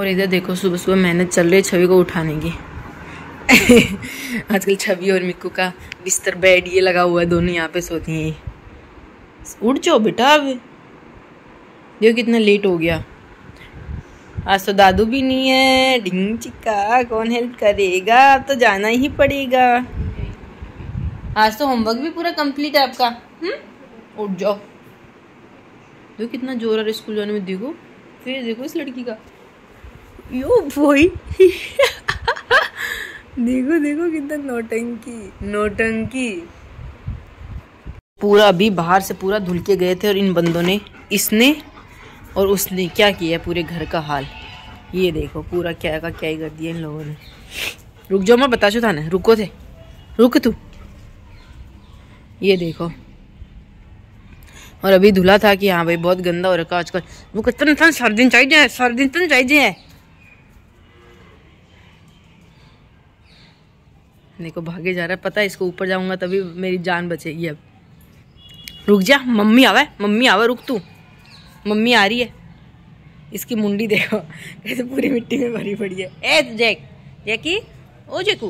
और इधर देखो सुबह सुबह मेहनत चल रही है छवि को उठाने की। आजकल छवि और मिक्कू का बिस्तर बेड ये लगा हुआ है, दोनों यहाँ पे सोती हैं। उठ जाओ बेटा, अब देखो कितना लेट हो गया। आज तो दादू भी नहीं है, डिंग चिक्का कौन हेल्प करेगा, अब तो जाना ही पड़ेगा। आज तो होमवर्क भी पूरा कंप्लीट है आपका। उठ जाओ। देखो कितना जोर आ रहा है स्कूल जाने में, देखो फिर देखो इस लड़की का, यो बोई। देखो देखो कितना नौटंकी नौटंकी। पूरा अभी बाहर से पूरा धुल के गए थे और इन बंदों ने, इसने और उसने क्या किया पूरे घर का हाल। ये देखो पूरा क्या का क्या ही कर दिया इन लोगों ने। रुक जाओ, मैं बता था ना, रुको थे, रुक तू। ये देखो, और अभी धुला था कि हाँ भाई बहुत गंदा हो रखा आजकल। वो कितना सारे दिन चाहिए, सारे दिन तो चाहिए। देखो भागे जा रहा है, पता है इसको ऊपर जाऊंगा तभी मेरी जान बचेगी। अब रुक जा, मम्मी आवे, रुक तू, मम्मी आ रही है। इसकी मुंडी देखो कैसे पूरी मिट्टी में भरी पड़ी है। ए जैकी, ओ जेकू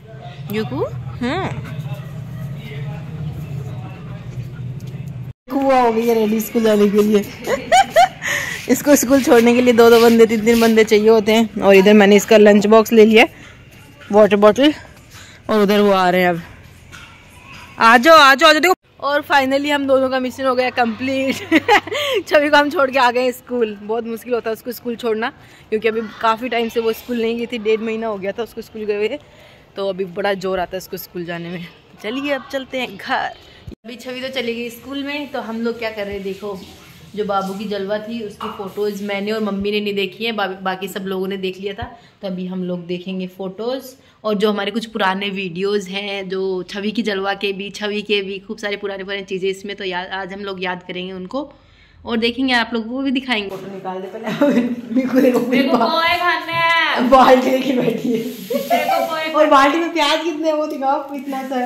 हुआ हो गई है रेडी स्कूल जाने के लिए। इसको स्कूल छोड़ने के लिए 2-2 बंदे 3-3 बंदे चाहिए होते हैं। और इधर मैंने इसका लंच बॉक्स ले लिया, वाटर बॉटल, और उधर वो आ रहे हैं। अब आ जाओ देखो। और फाइनली हम दोनों का मिशन हो गया कंप्लीट। छवि को हम छोड़ के आ गए स्कूल। बहुत मुश्किल होता है उसको स्कूल छोड़ना, क्योंकि अभी काफ़ी टाइम से वो स्कूल नहीं गई थी, 1.5 महीना हो गया था उसको स्कूल गए हुए। तो अभी बड़ा जोर आता है उसको स्कूल जाने में। चलिए अब चलते हैं घर। अभी छवि तो चली गई स्कूल में, तो हम लोग क्या कर रहे हैं देखो, जो बाबू की जलवा थी उसकी फ़ोटोज़ मैंने और मम्मी ने नहीं देखी है, बाकी सब लोगों ने देख लिया था। तो अभी हम लोग देखेंगे फ़ोटोज़, और जो हमारे कुछ पुराने वीडियोज़ हैं, जो छवि की जलवा के भी, छवि के भी खूब सारी पुरानी चीज़ें इसमें, तो आज हम लोग याद करेंगे उनको और देखेंगे, आप लोग वो भी दिखाएंगे। फोटो निकाल दे पहले। बाल्टी लेके बैठी है, और बाल्टी में प्याज कितने हैं वो दिखाओ, इतना सा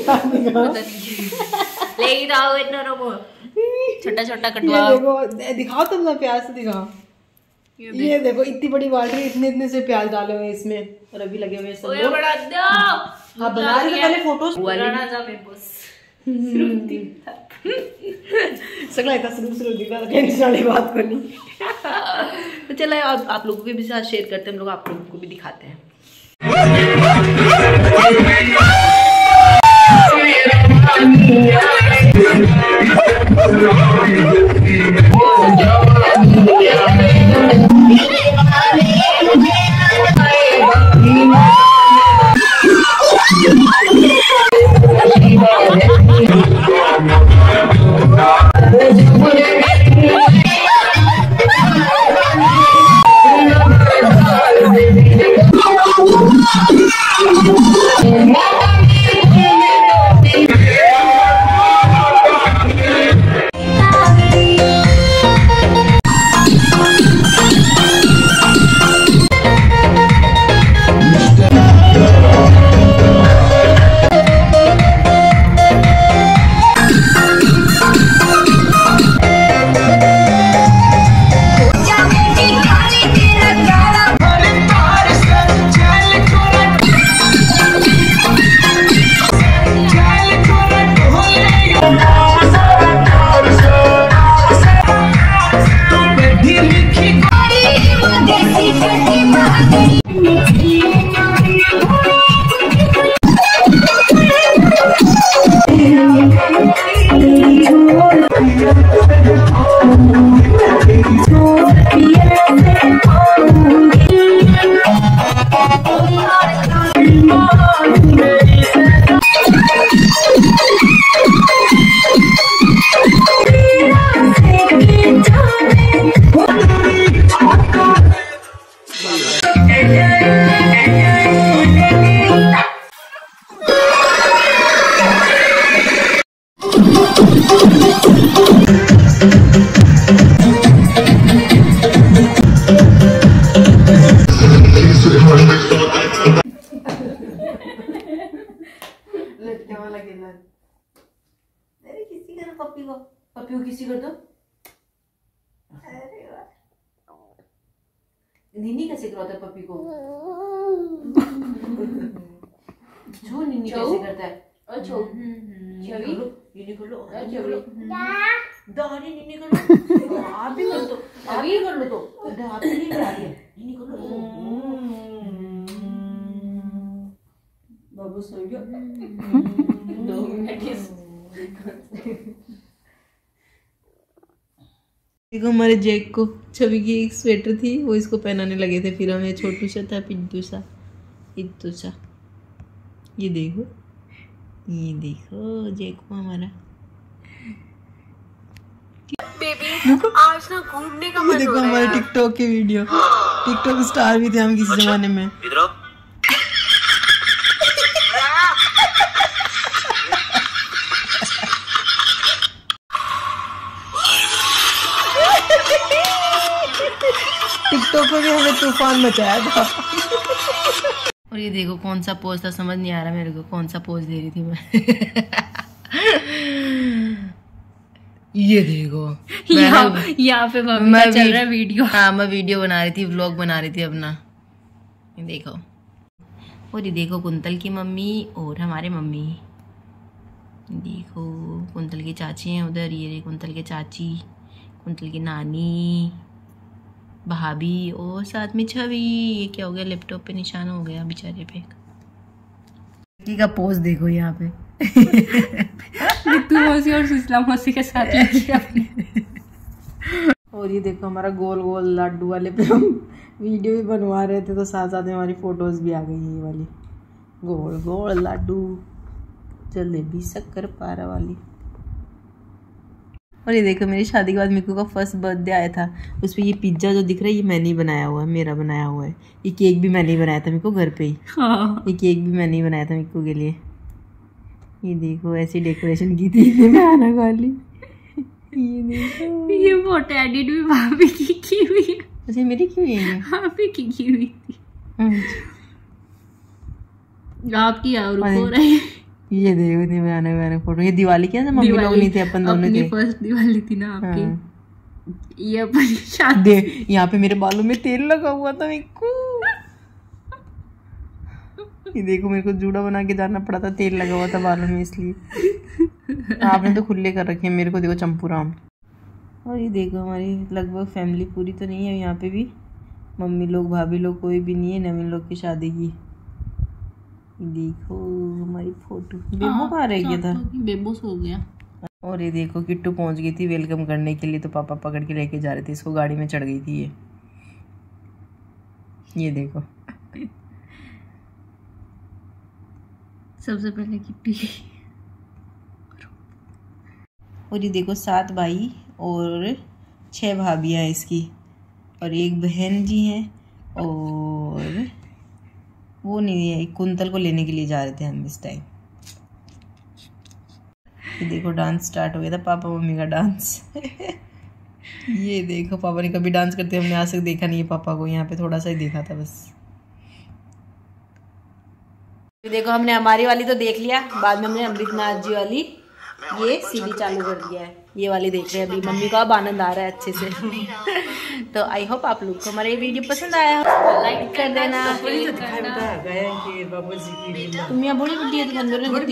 छोटा कटवा दिखाओ, तुम लोग प्याज से दिखाओ। ये देखो इतनी बड़ी बाल्टी, इतने से प्याज डाले हुए इसमें, और अभी लगे हुए सब लोग। हाँ बना रही पहले फोटोज बात करनी। तो चलो आप लोगों के भी साथ शेयर करते हैं, हम लोग आप लोगों को भी दिखाते हैं। नीनी कैसे करवाता है पपी को? छो नीनी कैसे करता है? छो छवि नीनी कर लो, छवि दादी नीनी कर लो, आप भी कर दो, आप भी कर लो, तो आप भी नहीं कर रही है, नीनी कर लो। बाबू सो गया। 2 मिनट। देखो हमारे जैक को छवि की एक स्वेटर थी, वो इसको पहनाने लगे थे, फिर हमें छोटू सा था, पिंटू सा, इत्तू सा। ये देखो जैक को हमारा। बेबी आज ना घूमने का मन हो रहा है। देखो हमारे टिकटॉक के वीडियो, टिकटॉक स्टार भी थे हम किसी जमाने में। टिकटॉक पे भी हमें तूफान मचाया था। और ये देखो कौन सा पोज था, समझ नहीं आ रहा मेरे को कौन सा पोज दे रही थी मैं। ये देखो यहाँ पे मम्मी का चल रहा है वीडियो। हाँ मैं वीडियो बना रही थी, व्लॉग बना रही थी अपना। ये देखो, और ये देखो कुंतल की मम्मी और हमारे मम्मी। देखो कुंतल की चाची हैं उधर, ये कुंतल के चाची, कुंतल की नानी, भाभी और साथ में छवि। ये क्या हो गया, लैपटॉप पे निशान हो गया बेचारे पे। का पोज देखो यहाँ पे। तू मौसी और सुशीला मौसी के साथ और ये देखो हमारा गोल गोल लड्डू वाले पे हम वीडियो भी बनवा रहे थे, तो साथ साथ में हमारी फोटोज भी आ गई। ये वाली गोल गोल लड्डू, जलेबी शक्कर पारा वाली। और ये देखो मेरी शादी के बाद मिकू का फर्स्ट बर्थडे आया था, उस पर ये पिज्जा जो दिख रहा है ये मैंने ही बनाया हुआ है, मेरा बनाया हुआ है। ये केक भी मैंने ही बनाया था मिकू घर पे ही। हाँ। ये केक भी मैंने ही बनाया था मिकू के लिए। ये देखो ऐसी डेकोरेशन की थी भयानक वाली। ये देखो ये फोटो एडिट भी भाभी की हुई है। अच्छा मेरी क्यों है? भाभी की हुई थी। आपकी और हो रही है। ये देखो थी भयानक फोटो। ये दिवाली क्या था, मम्मी लोग नहीं थे, अपन दोनों थे। फर्स्ट दिवाली थी ना आपकी। हाँ। ये अपनी शादी। यहाँ पे मेरे बालों में तेल लगा हुआ था मिक्कू। ये देखो मेरे को जूड़ा बना के जाना पड़ा था, तेल लगा हुआ था बालों में इसलिए। आपने तो खुले कर रखे हैं, मेरे को देखो चंपूराम। और ये देखो हमारी लगभग फैमिली पूरी तो नहीं है यहाँ पे भी, मम्मी लोग भाभी लोग कोई भी नहीं है नवीन लोग की शादी की। देखो हमारी फोटो। बेबू कहाँ रह गया था? बेबू सो गया। और ये देखो किट्टू पहुंच गई थी वेलकम करने के लिए, तो पापा पकड़ के लेके जा रहे थे इसको, गाड़ी में चढ़ गई थी ये देखो। सबसे पहले किट्टी। और ये देखो 7 भाई और 6 भाभियाँ हैं इसकी, और एक बहन जी हैं, और वो नहीं है, कुंतल को लेने के लिए जा रहे थे हम इस टाइम। ये देखो डांस स्टार्ट हो गया था पापा मम्मी का डांस। ये देखो पापा ने कभी डांस करते हमने आज तक देखा नहीं है पापा को, यहाँ पे थोड़ा सा ही देखा था बस। देखो हमने हमारी वाली तो देख लिया, बाद में हमने अमृतनाथ जी वाली ये सीडी चालू कर दिया है, ये वाली देख रहे हैं अभी। मम्मी को अब आनंद आ रहा है अच्छे से। तो आई होप आप लोग को हमारा ये वीडियो पसंद आया हो, लाइक कर देना। तुम यहाँ बड़ी बुढ़ी है तो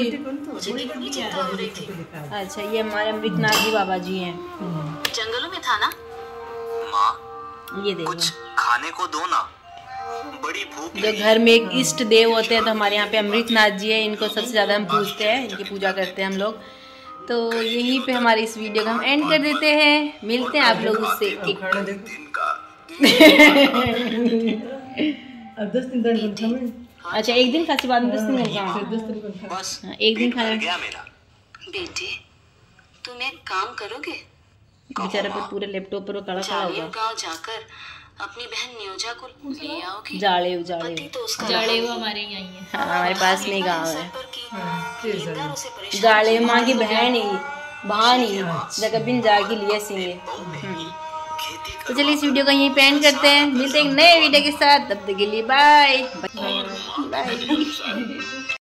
अच्छा ये हमारे अमृतनाथ जी बाबा जी हैं, जंगलों में था ना माँ। ये देखो कुछ खाने को दो ना, बड़ी भूख। जो घर में एक इष्ट देव होते हैं तो हमारे यहाँ पे अमृतनाथ जी है, इनको सबसे ज्यादा हम पूजते हैं, इनकी पूजा करते हैं हम लोग। तो यहीं पे हमारी इस वीडियो को हम एंड कर देते हैं, मिलते हैं आप लोग उससे एक 10 दिन। अच्छा 1 दिन खाने बाद 10 दिन एक दिन खाना। बेटे तुम एक काम करोगे, बेचारा पर पूरे लैपटॉप पर वो कड़ा खड़ा होगा। गाँव जाकर अपनी बहन नियोजा को ले आओगे। जाड़े हमारे यहाँ है। हाँ हमारे पास में गाँव है। जाड़े माँ की बहन ही बहन ही जगह जाके लिए सिंगे। तो चलिए इस वीडियो को यहीं पे एंड करते हैं, मिलते हैं नए वीडियो के साथ, तब तक के लिए बाय बाय।